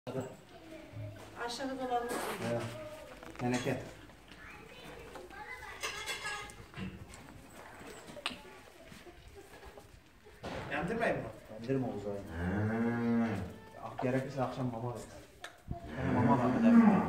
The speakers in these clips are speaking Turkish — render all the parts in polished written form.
Aşağıda dolanmış. Evet. Teneke. Emdirmeyin mi? Emdirme o zaman. Gerekirse akşam mama ver. Mama ver.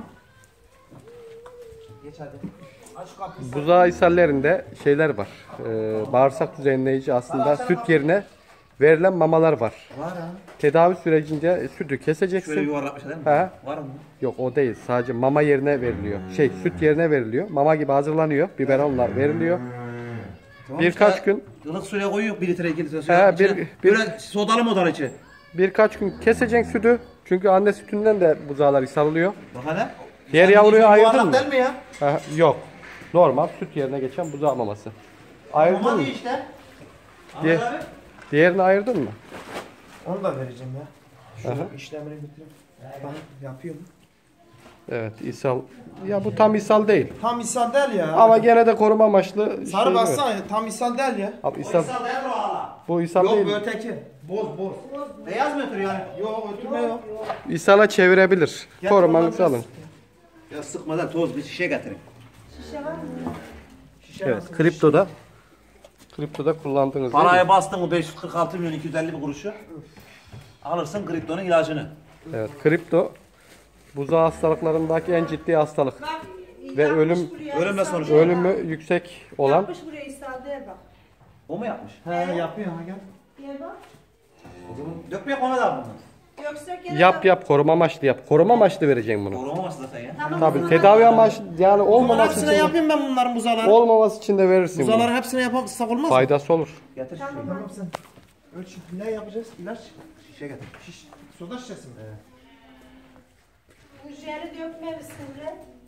Geç hadi. Aç kapıyı. Buzağı ishallerinde şeyler var. Bağırsak düzenleyici aslında süt yerine verilen mamalar var. Var ha. Tedavi sürecince sütü keseceksin. Şöyle yuvarlatmış değil mi? He. Var mı? Yok o değil. Sadece mama yerine veriliyor. Süt yerine veriliyor. Mama gibi hazırlanıyor. Biberonla veriliyor. Tamam Birkaç işte, gün ılık suya koyuyor 1 litre 2 litre suya. He, Böyle sodalı modalı içi. birkaç gün keseceksin sütü. Çünkü anne sütünden de buzağlar ishalıyor. Bak hele. Diğer yavruyu ayırdın mı? Değil mi ya? Ha, yok. Normal süt yerine geçen buzağı maması. Ayırdın Mama mı? değil işte. Diğer- Ahmet abi. Diğerini ayırdın mı? Onu da vereceğim ya. Aha. Şu işlemini bitireyim. Ben yapıyorum. Evet, ishal. Ya bu tam ishal değil. Tam ishal değil ya. Ama gene de koruma amaçlı. Sarı şey bassana ya, tam ishal değil ya. Abi ishal, Sal değil o hala. bu ishal Yok değil. bu öteki. Boz. Beyaz mı ötürü yani? Yok ötürme yok. İshala çevirebilir. Gel, Korumanızı oradan alın. Ya sıkmadan toz bir şişe getirin. Şişe var mı? Şişe Evet, nasıl? kriptoda kullandığınız değil Paraya mi? bastın mı 546 milyon 250 bir kuruşu. Alırsın kriptonun ilacını. Evet, kripto buzağı hastalıklarındaki en ciddi hastalık. Bak, Ve yapmış ölüm- buraya ölümle ishal sonuç- değil Ölümü bak. yüksek olan. Yapmış buraya ishal değil bak. O mu yapmış? He yapıyor ha gel. Gel bak. O zaman dökmeye Ahmet abi bunu. Yoksa gene Yap koruma amaçlı yap. Koruma amaçlı vereceğim bunu. Korumamaz zaten ya. Tamam, Tabii bunu tedavi da- amaçlı yani Bunların olmaması hepsine için yapayım ben bunların buzaları. olmaması için de verirsin bunu. Buzaları hepsine yapsak olmaz mı? Faydası olur. Getir Tamam. şişeyi. Tamam sen. Ölç. Ne yapacağız? İlaç. Şişe getir. Soda şişesi mi? Bu jeli dökmemişsin de.